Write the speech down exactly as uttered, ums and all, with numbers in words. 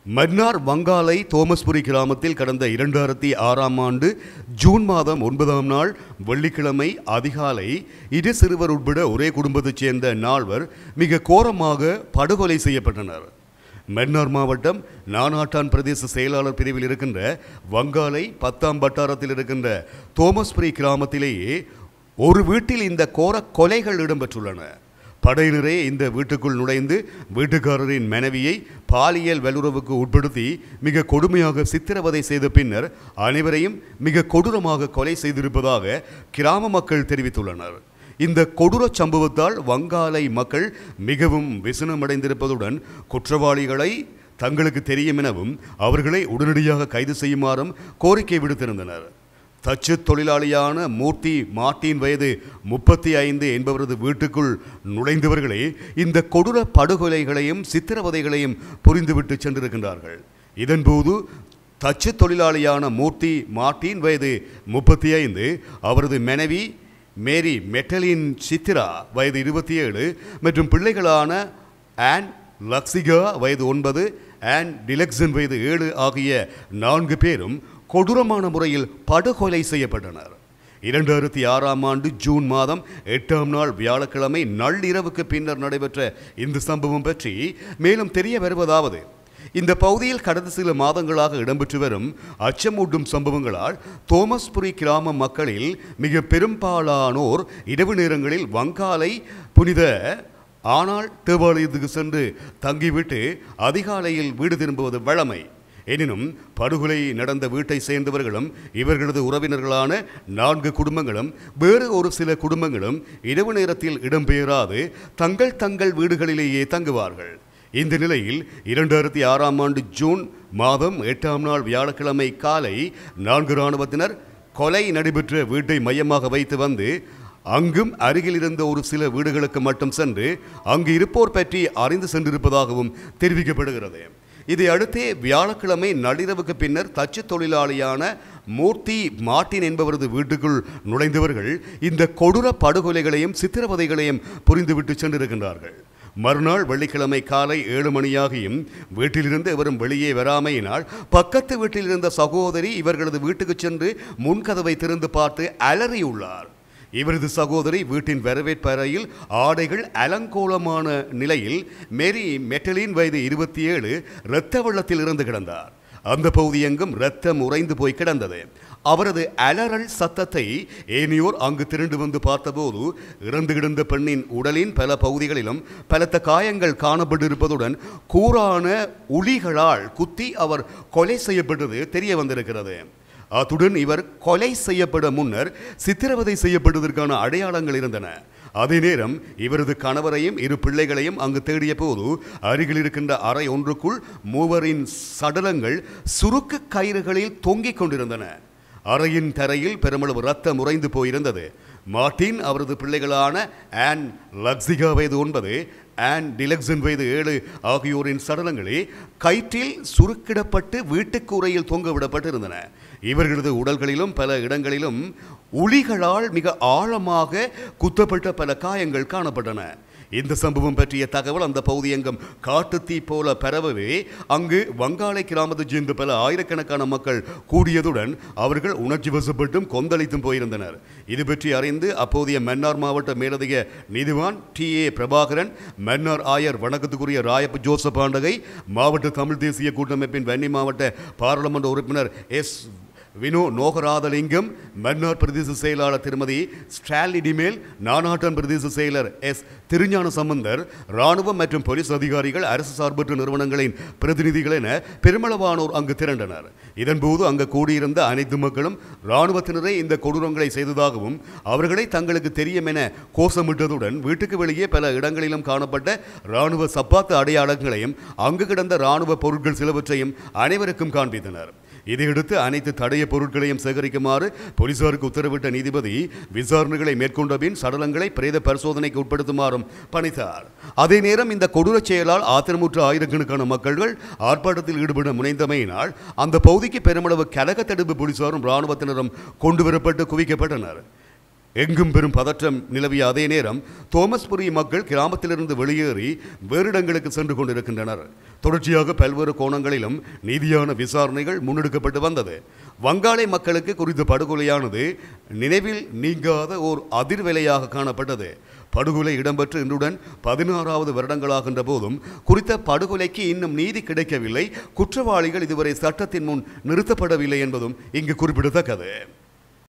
மன்னார் வங்காளை தோமஸ்புரி கிராமத்தில் கடந்த இரண்டாயிரத்தி ஆறாம் ஆண்டு ஜூன் மாதம் ஒன்பதாம் நாள் வெள்ளிக்கிழமை அதிகாலை இரு சிறுவர் உட்பட ஒரே குடும்பத்தைச் சேர்ந்த நால்வர் மிக கோரமாக படுகொலை செய்யப்பட்டனர். மன்னார் மாவட்டம் நானாட்டான் பிரதேச செயலாளர் பிரிவில் இருக்கின்ற வங்காளை பத்தாம் வட்டாரத்தில் இருக்கின்ற தோமஸ்புரி கிராமத்திலேயே ஒரு வீட்டில் இந்த கோர கொலைகள் இடம்பெற்றுள்ளன. படையினரே இந்த வீட்டுக்குள் நுழைந்து வீட்டுக்காரரின் மனைவியை பாலியல் வல்லுறவுக்கு உட்படுத்தி மிக கொடுமையாக சித்திரவதை செய்த பின்னர் அனைவரையும் மிக கொடூரமாக கொலை செய்திருப்பதாக கிராம மக்கள் தெரிவித்துள்ளனர். இந்த கொடூர சம்பவத்தால் வங்காளை மக்கள் மிகவும் விசனமடைந்திருப்பதுடன் குற்றவாளிகளை தங்களுக்கு தெரியும் எனவும் அவர்களை உடனடியாக கைது செய்யுமாறும் கோரிக்கை விடுத்திருந்தனர். தச்சு தொழிலாளியான மூர்த்தி மார்ட்டின் வயது முப்பத்தி ஐந்து என்பவரது வீட்டுக்குள் நுழைந்தவர்களே இந்த கொடூர படுகொலைகளையும் சித்திரவதைகளையும் புரிந்துவிட்டு சென்றிருக்கின்றார்கள். இதன்போது தச்சு தொழிலாளியான மூர்த்தி மார்ட்டின் வயது முப்பத்தி ஐந்து, அவரது மனைவி மேரி மெட்டலின் சித்திரா வயது இருபத்தி ஏழு மற்றும் பிள்ளைகளான ஆன் லக்ஸிகா வயது ஒன்பது, ஆன் டிலக்சன் வயது ஏழு ஆகிய நான்கு பேரும் கொடூரமான முறையில் படுகொலை செய்யப்பட்டனர். இரண்டாயிரத்தி ஆறாம் ஆண்டு ஜூன் மாதம் எட்டாம் நாள் வியாழக்கிழமை நள்ளிரவுக்கு பின்னர் நடைபெற்ற இந்த சம்பவம் பற்றி மேலும் தெரிய வருவதாவது, இந்த பகுதியில் கடந்த சில மாதங்களாக இடம்பெற்று வரும் அச்சமூட்டும் சம்பவங்களால் தோமஸ்புரி கிராம மக்களில் மிக பெரும்பாலானோர் இரவு நேரங்களில் வங்காளை புனித ஆனால் தேவாலயத்துக்கு சென்று தங்கிவிட்டு அதிகாலையில் வீடு திரும்புவது வழமை. எனினும் படுகொலை நடந்த வீட்டை சேர்ந்தவர்களும் இவர்களது உறவினர்களான நான்கு குடும்பங்களும் வேறு ஒரு சில குடும்பங்களும் இரவு நேரத்தில் இடம்பெயராது தங்கள் தங்கள் வீடுகளிலேயே தங்குவார்கள். இந்த நிலையில் இரண்டாயிரத்தி ஆறாம் ஆண்டு ஜூன் மாதம் எட்டாம் நாள் வியாழக்கிழமை காலை நான்கு இராணுவத்தினர் கொலை நடைபெற்ற வீட்டை மையமாக வைத்து வந்து அங்கும் அருகில் இருந்த ஒரு சில வீடுகளுக்கு மட்டும் சென்று அங்கு இருப்போர் பற்றி அறிந்து சென்றிருப்பதாகவும் தெரிவிக்கப்படுகிறது. இதை அடுத்தே வியாழக்கிழமை நள்ளிரவுக்கு பின்னர் தச்சு தொழிலாளியான மூர்த்தி மார்ட்டின் என்பவரது வீட்டுக்குள் நுழைந்தவர்கள் இந்த கொடூர படுகொலைகளையும் சித்திரவதைகளையும் புரிந்துவிட்டு சென்றிருக்கின்றார்கள். மறுநாள் வெள்ளிக்கிழமை காலை ஏழு மணியாகியும் வீட்டிலிருந்து எவரும் வெளியே வராமையினால் பக்கத்து வீட்டில் இருந்த சகோதரி இவர்களது வீட்டுக்கு சென்று முன்கதவை திறந்து பார்த்து அலறியுள்ளார். இவரது சகோதரி வீட்டின் வரவேற்பு அறையில் ஆடைகள் அலங்கோலமான நிலையில் மேரி மெட்டலின் வயது இருபத்தி ஏழு இரத்த வெள்ளத்தில் இருந்து கிடந்தார். அந்த பகுதி எங்கும் இரத்தம் உறைந்து போய் கிடந்தது. அவரது அலறல் சத்தத்தை ஏனையோர் அங்கு திரண்டு வந்து பார்த்தபோது இறந்து கிடந்த பெண்ணின் உடலின் பல பகுதிகளிலும் பலத்த காயங்கள் காணப்பட்டிருப்பதுடன் கூரான உளிகளால் குத்தி அவர் கொலை செய்யப்பட்டது தெரிய வந்திருக்கிறது. அத்துடன் இவர் கொலை செய்யப்பட முன்னர் சித்திரவதை செய்யப்படுவதற்கான அடையாளங்கள் இருந்தன. அதே நேரம் இவரது கணவரையும் இரு பிள்ளைகளையும் அங்கு தேடிய போது அருகில் இருக்கின்ற அறை ஒன்றுக்குள் மூவரின் சடலங்கள் சுருக்கு கயிறுகளில் தொங்கிக் கொண்டிருந்தன. அறையின் தரையில் பெருமளவு ரத்தம் உறைந்து போயிருந்தது. மார்ட்டின் அவரது பிள்ளைகளான ஆன் லக்ஸிகா வயது ஒன்பது, ஆன் டிலக்சன் வயது ஏழு ஆகியோரின் சடலங்களே கயிற்றில் சுருக்கிடப்பட்டு வீட்டுக்கூரையில் தொங்க விடப்பட்டிருந்தன. இவர்களது உடல்களிலும் பல இடங்களிலும் உளிகளால் மிக ஆழமாக குத்தப்பட்ட பல காயங்கள் காணப்பட்டன. இந்த சம்பவம் பற்றிய தகவல் அந்த பகுதி எங்கும் காட்டுத்தீ போல பரவவே அங்கு வங்காளை கிராமத்தைச் சேர்ந்த பல ஆயிரக்கணக்கான மக்கள் கூடியதுடன் அவர்கள் உணர்ச்சி வசப்பட்டும் கொந்தளித்தும் போயிருந்தனர். இது பற்றி அறிந்து அப்போதைய மன்னார் மாவட்ட மேலதிக நீதிவான் டி ஏ பிரபாகரன், மன்னார் ஆயர் வணக்கத்துக்குரிய ராயப்பு ஜோசப் ஆண்டகை, மாவட்ட தமிழ் தேசிய கூட்டமைப்பின் வன்னி மாவட்ட பாராளுமன்ற உறுப்பினர் எஸ் வினோ நோகராதலிங்கம், மன்னார் பிரதேச செயலாளர் திருமதி ஸ்டாலி டிமேல், நானாட்டன் பிரதேச செயலர் எஸ் திருஞான சம்பந்தர், இராணுவம் மற்றும் போலீஸ் அதிகாரிகள், அரசு சார்பற்ற நிறுவனங்களின் பிரதிநிதிகள் என பெருமளவானோர் அங்கு திரண்டனர். இதன்போது அங்கு கூடியிருந்த அனைத்து மக்களும் இராணுவத்தினரே இந்த கொடூரங்களை செய்ததாகவும் அவர்களை தங்களுக்கு தெரியும் என கோஷமிட்டதுடன் வீட்டுக்கு வெளியே பல இடங்களிலும் காணப்பட்ட இராணுவ சப்பாத்து அடையாளங்களையும் அங்கு கிடந்த இராணுவ பொருட்கள் சிலவற்றையும் அனைவருக்கும் காண்பித்தனர். இதையடுத்து அனைத்து தடைய பொருட்களையும் சேகரிக்குமாறு போலீசாருக்கு உத்தரவிட்ட நீதிபதி விசாரணைகளை மேற்கொண்ட பின் சடலங்களை பிரேத பரிசோதனைக்கு உட்படுத்துமாறும் பணித்தார். அதே நேரம் இந்த கொடூர செயலால் ஆத்திரமுற்ற ஆயிரக்கணக்கான மக்கள்கள் ஆர்ப்பாட்டத்தில் ஈடுபட முனைந்தமையினால் அந்த பகுதிக்கு பெருமளவு கலக தடுப்பு போலீசாரும் இராணுவத்தினரும் கொண்டுவரப்பட்டு குவிக்கப்பட்டனர். எங்கும் பெரும் பதற்றம் நிலவிய அதே நேரம் தோமஸ்புரி மக்கள் கிராமத்திலிருந்து வெளியேறி வேறு இடங்களுக்கு சென்று கொண்டிருக்கின்றனர். தொடர்ச்சியாக பல்வேறு கோணங்களிலும் நீதியான விசாரணைகள் முன்னெடுக்கப்பட்டு வந்தது. வங்காளை மக்களுக்கு குறித்த படுகொலையானது நினைவில் நீங்காத ஓர் அதிர்வலையாக காணப்பட்டது. படுகொலை இடம்பெற்று இன்றுடன் பதினாறாவது வருடங்களாகின்ற போதும் குறித்த படுகொலைக்கு இன்னும் நீதி கிடைக்கவில்லை. குற்றவாளிகள் இதுவரை சட்டத்தின் முன் நிறுத்தப்படவில்லை என்பதும் இங்கு குறிப்பிடத்தக்கது.